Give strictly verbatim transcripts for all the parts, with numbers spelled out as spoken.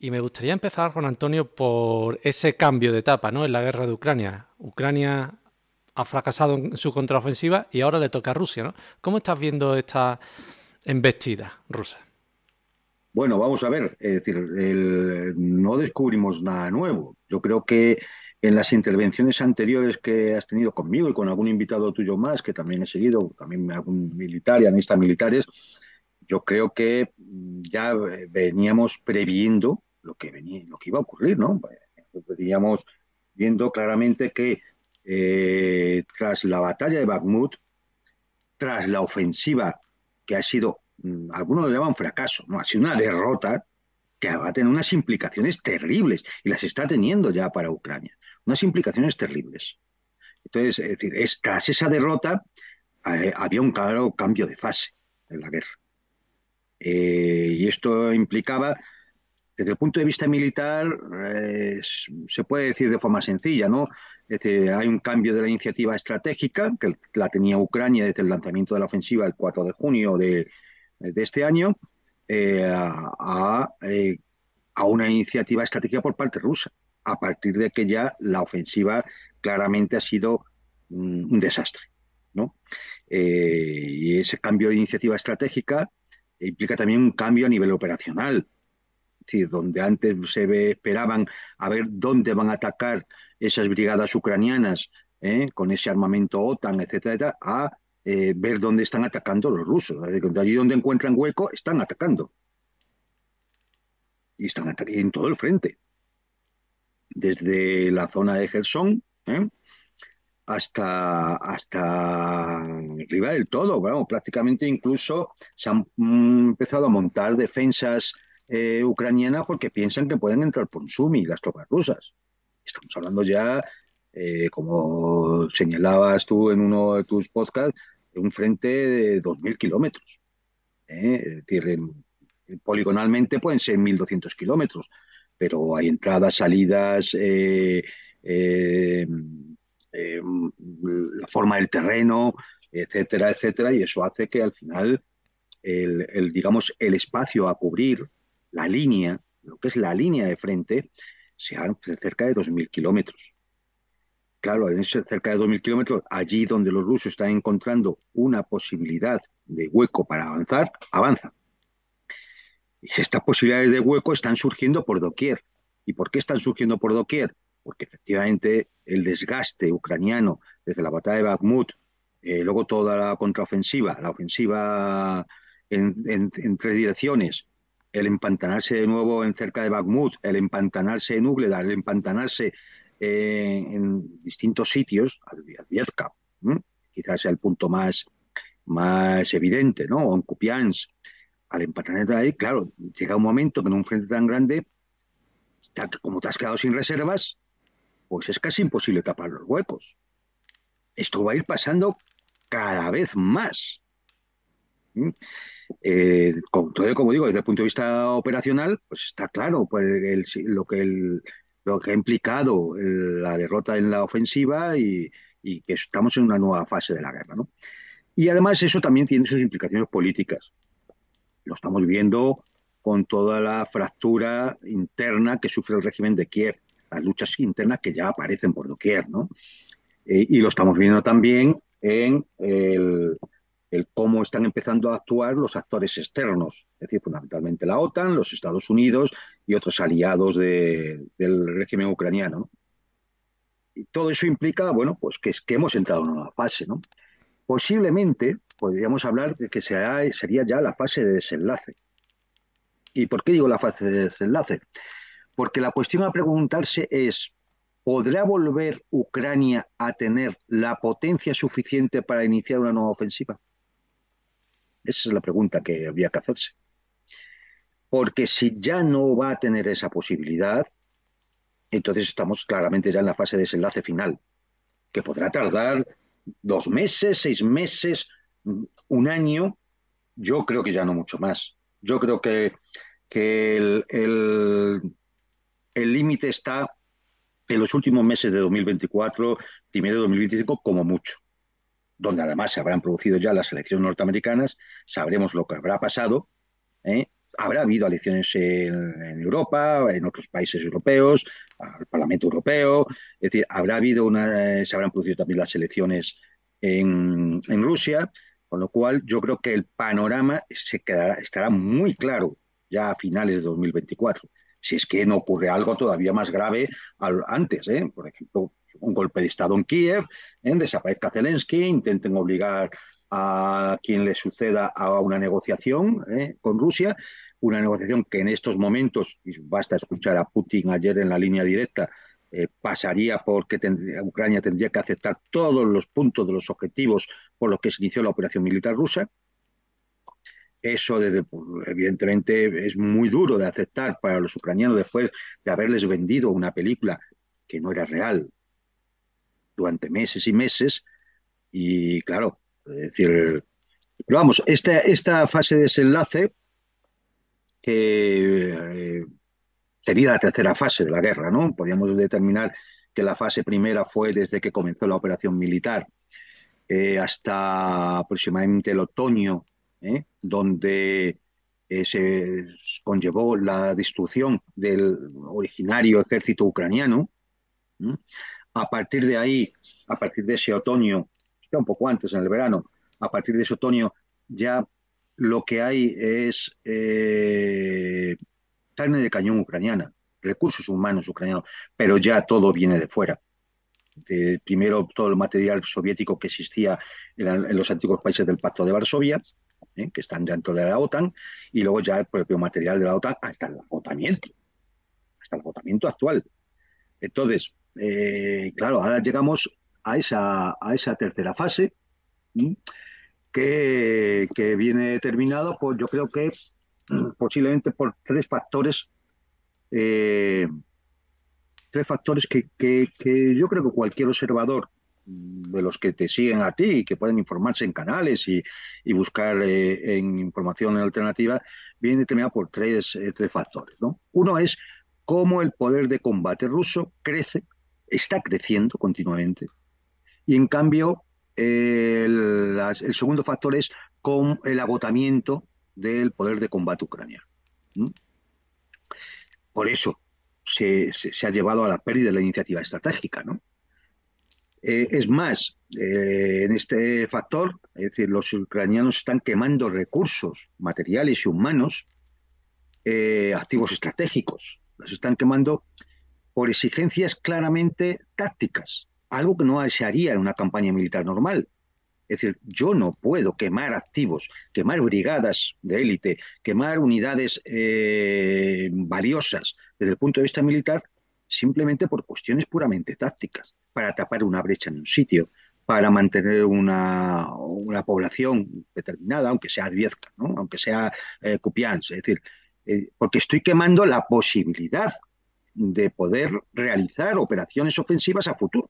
Y me gustaría empezar, Juan Antonio, por ese cambio de etapa, ¿no? En la guerra de Ucrania. Ucrania ha fracasado en su contraofensiva y ahora le toca a Rusia, ¿no? ¿Cómo estás viendo esta embestida rusa? Bueno, vamos a ver, es decir, el- no descubrimos nada nuevo. Yo creo que en las intervenciones anteriores que has tenido conmigo y con algún invitado tuyo más, que también he seguido, también algún militar y analistas militares, yo creo que mm, ya eh, veníamos previendo lo que venía, lo que iba a ocurrir, ¿no? Veníamos viendo claramente que eh, tras la batalla de Bakhmut, tras la ofensiva que ha sido, mm, algunos lo llaman fracaso, no, ha sido una derrota que va a tener unas implicaciones terribles y las está teniendo ya para Ucrania, unas implicaciones terribles. Entonces, es decir, es, tras esa derrota eh, había un claro cambio de fase en la guerra. Eh, y esto implicaba, desde el punto de vista militar, eh, se puede decir de forma sencilla, ¿no? Es decir, hay un cambio de la iniciativa estratégica, que la tenía Ucrania desde el lanzamiento de la ofensiva el cuatro de junio de, de este año, eh, a, a, eh, a una iniciativa estratégica por parte rusa, a partir de que ya la ofensiva claramente ha sido un, un desastre, ¿no? Eh, y ese cambio de iniciativa estratégica implica también un cambio a nivel operacional. Es decir, donde antes se ve, esperaban a ver dónde van a atacar esas brigadas ucranianas, ¿eh? Con ese armamento OTAN, etcétera, etcétera, a eh, ver dónde están atacando los rusos. Es decir, allí donde encuentran hueco, están atacando. Y están atacando en todo el frente, desde la zona de Gerson, ¿eh? hasta, hasta arriba del todo. Bueno, prácticamente incluso se han mm, empezado a montar defensas eh, ucranianas porque piensan que pueden entrar por Sumi las tropas rusas. Estamos hablando ya, eh, como señalabas tú en uno de tus podcasts, de un frente de dos mil kilómetros. ¿eh? Es decir, en- poligonalmente pueden ser mil doscientos kilómetros, pero hay entradas, salidas, eh, eh, eh, la forma del terreno, etcétera, etcétera, y eso hace que al final el, el, digamos, el espacio a cubrir, la línea, lo que es la línea de frente, sean cerca de dos mil kilómetros. Claro, en ese cerca de dos mil kilómetros, allí donde los rusos están encontrando una posibilidad de hueco para avanzar, avanzan. Y estas posibilidades de hueco están surgiendo por doquier. ¿Y por qué están surgiendo por doquier? Porque efectivamente el desgaste ucraniano desde la batalla de Bakhmut, eh, luego toda la contraofensiva, la ofensiva en, en, en, tres direcciones, el empantanarse de nuevo en cerca de Bakhmut, el empantanarse en Ugledar, el empantanarse eh, en distintos sitios, Adviazka, ¿eh? Quizás sea el punto más, más evidente, ¿no? O en Kupiansk, al empatar ahí, claro, llega un momento que en un frente tan grande, como te has quedado sin reservas, pues es casi imposible tapar los huecos. Esto va a ir pasando cada vez más. ¿Mm? Eh, como, como, digo, desde el punto de vista operacional, pues está claro pues el, lo, que el, lo que ha implicado el, la derrota en la ofensiva y, y, que estamos en una nueva fase de la guerra, ¿no? Y además eso también tiene sus implicaciones políticas. Lo estamos viendo con toda la fractura interna que sufre el régimen de Kiev, las luchas internas que ya aparecen por doquier, ¿no? Eh, y lo estamos viendo también en el, el, cómo están empezando a actuar los actores externos, es decir, fundamentalmente la OTAN, los Estados Unidos y otros aliados de, del régimen ucraniano, ¿no? Y todo eso implica, bueno, pues que, es, que hemos entrado en una nueva fase, ¿no? Posiblemente podríamos hablar de que sea, sería ya la fase de desenlace. ¿Y por qué digo la fase de desenlace? Porque la cuestión a preguntarse es, ¿podrá volver Ucrania a tener la potencia suficiente para iniciar una nueva ofensiva? Esa es la pregunta que habría que hacerse. Porque si ya no va a tener esa posibilidad, entonces estamos claramente ya en la fase de desenlace final, que podrá tardar dos meses, seis meses, un año. Yo creo que ya no mucho más. Yo creo que, que el, el el límite está en los últimos meses de dos mil veinticuatro, primero de dos mil veinticinco, como mucho, donde además se habrán producido ya las elecciones norteamericanas, sabremos lo que habrá pasado, ¿eh? Habrá habido elecciones en, en Europa, en otros países europeos, al Parlamento Europeo, es decir, habrá habido una, se habrán producido también las elecciones en, en Rusia, con lo cual yo creo que el panorama se quedará, estará muy claro ya a finales de dos mil veinticuatro, si es que no ocurre algo todavía más grave al, antes, ¿eh? Por ejemplo, un golpe de Estado en Kiev, ¿eh? Desaparezca Zelensky, intenten obligar a quien le suceda a una negociación ¿eh? con Rusia, una negociación que en estos momentos, y basta escuchar a Putin ayer en la línea directa, eh, pasaría porque tendría, Ucrania tendría que aceptar todos los puntos de los objetivos por los que se inició la operación militar rusa. Eso, desde, pues, evidentemente, es muy duro de aceptar para los ucranianos después de haberles vendido una película que no era real durante meses y meses. Y claro, es decir, pero vamos, esta, esta fase de desenlace que eh, sería la tercera fase de la guerra, ¿no? Podríamos determinar que la fase primera fue desde que comenzó la operación militar eh, hasta aproximadamente el otoño, ¿eh? Donde eh, se conllevó la destrucción del originario ejército ucraniano. ¿eh? A partir de ahí, a partir de ese otoño, está un poco antes, en el verano, a partir de ese otoño ya lo que hay es eh, carne de cañón ucraniana, recursos humanos ucranianos, pero ya todo viene de fuera. De, primero todo el material soviético que existía en, en los antiguos países del Pacto de Varsovia, ¿eh? que están dentro de la OTAN, y luego ya el propio material de la OTAN hasta el agotamiento, hasta el agotamiento actual. Entonces, eh, claro, ahora llegamos a esa, a esa tercera fase ¿sí? que, que viene determinado por, yo creo que posiblemente por tres factores eh, tres factores que, que, que, yo creo que cualquier observador de los que te siguen a ti y que pueden informarse en canales y, y buscar eh, en información alternativa, viene determinado por tres, eh, tres factores. ¿no? Uno es cómo el poder de combate ruso crece, está creciendo continuamente, y en cambio eh, el, las, el segundo factor es con el agotamiento del poder de combate ucraniano. ¿no? Por eso se, se, se, ha llevado a la pérdida de la iniciativa estratégica, ¿no? Eh, es más, eh, en este factor, es decir, los ucranianos están quemando recursos materiales y humanos, eh, activos estratégicos, los están quemando por exigencias claramente tácticas, algo que no se haría en una campaña militar normal. Es decir, yo no puedo quemar activos, quemar brigadas de élite, quemar unidades eh, valiosas desde el punto de vista militar, simplemente por cuestiones puramente tácticas, para tapar una brecha en un sitio, para mantener una, una población determinada, aunque sea Adviezka, ¿no? aunque sea eh, Kupiansk, es decir, eh, porque estoy quemando la posibilidad de poder realizar operaciones ofensivas a futuro.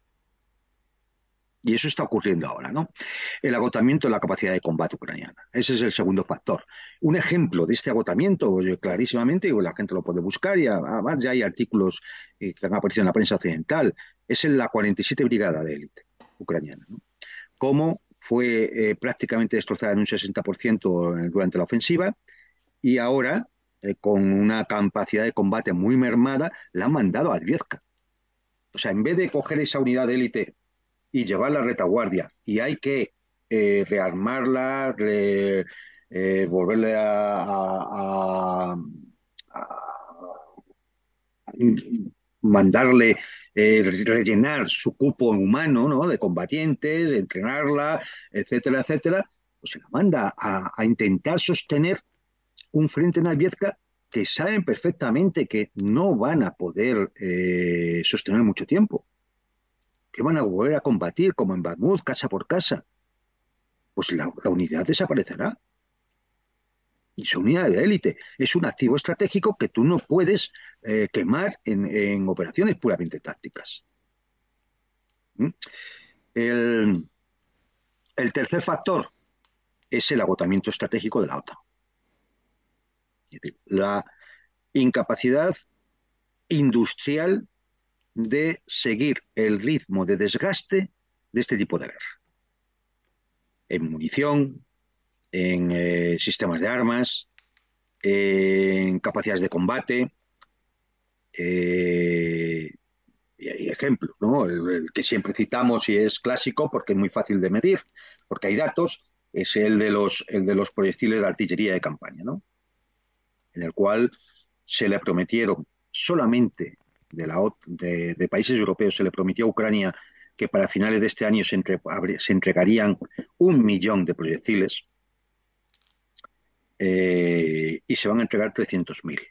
Y eso está ocurriendo ahora, ¿no? El agotamiento de la capacidad de combate ucraniana. Ese es el segundo factor. Un ejemplo de este agotamiento, clarísimamente, y la gente lo puede buscar, y además ya hay artículos que han aparecido en la prensa occidental, es en la cuarenta y siete Brigada de Élite ucraniana, ¿no? Cómo fue eh, prácticamente destrozada en un sesenta por ciento durante la ofensiva, y ahora, eh, con una capacidad de combate muy mermada, la han mandado a Adviezka. O sea, en vez de coger esa unidad de élite y llevarla a retaguardia, y hay que eh, rearmarla, re, eh, volverle a, a, a, a mandarle, eh, rellenar su cupo humano, ¿no? de combatientes, entrenarla, etcétera, etcétera, pues se la manda a, a intentar sostener un frente en Albiezca que saben perfectamente que no van a poder eh, sostener mucho tiempo, que van a volver a combatir como en Bakhmut, casa por casa. Pues la, la unidad desaparecerá. Y su unidad de élite es un activo estratégico que tú no puedes eh, quemar en, en, operaciones puramente tácticas. ¿Mm? El, el tercer factor es el agotamiento estratégico de la OTAN. Es decir, la incapacidad industrial de seguir el ritmo de desgaste de este tipo de guerra. En munición, en eh, sistemas de armas, eh, en capacidades de combate, eh, y hay ejemplos, ¿no? El, el que siempre citamos y es clásico porque es muy fácil de medir, porque hay datos, es el de los, el de los proyectiles de artillería de campaña, ¿no? En el cual se le prometieron solamente de, la, de, de países europeos, se le prometió a Ucrania que para finales de este año se, entre, se entregarían un millón de proyectiles eh, y se van a entregar trescientos mil.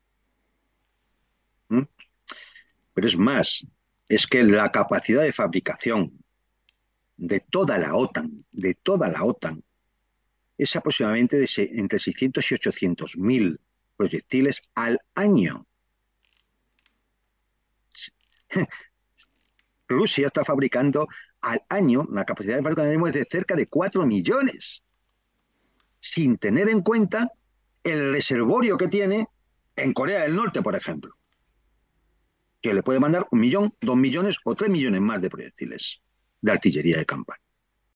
¿Mm? Pero es más, es que la capacidad de fabricación de toda la OTAN, de toda la OTAN, es aproximadamente de se, entre seiscientos y ochocientos mil proyectiles al año. Rusia está fabricando al año, la capacidad de fabricación es de cerca de cuatro millones, sin tener en cuenta el reservorio que tiene en Corea del Norte, por ejemplo, que le puede mandar un millón, dos millones o tres millones más de proyectiles de artillería de campaña.